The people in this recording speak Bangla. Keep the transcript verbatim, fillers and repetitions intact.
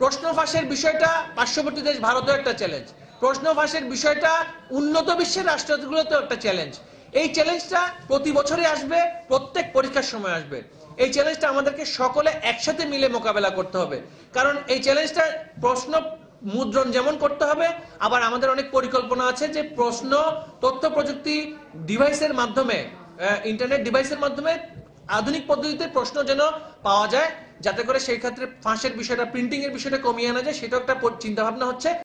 প্রশ্ন ফাঁসের বিষয়টা পার্শ্ববর্তী দেশ ভারতেও একটা চ্যালেঞ্জ। প্রশ্ন ফাঁসের বিষয়টা উন্নত বিশ্বের রাষ্ট্রগুলোতেও একটা চ্যালেঞ্জ। এই চ্যালেঞ্জটা প্রতি বছরই আসবে, প্রত্যেক পরীক্ষার সময় আসবে। এই চ্যালেঞ্জটা আমাদেরকে সকলে একসাথে মিলে মোকাবেলা করতে হবে। কারণ এই চ্যালেঞ্জটা প্রশ্ন মুদ্রণ যেমন করতে হবে, আবার আমাদের অনেক পরিকল্পনা আছে যে প্রশ্ন তথ্য প্রযুক্তি ডিভাইসের মাধ্যমে, ইন্টারনেট ডিভাইসের মাধ্যমে আধুনিক পদ্ধতিতে প্রশ্ন যেন পাওয়া যায়, যাতে করে সেই ক্ষেত্রে ফাঁসের বিষয়টা, প্রিন্টিং এর বিষয়টা কমিয়ে আনা যায়, সেটা একটা চিন্তা ভাবনা হচ্ছে।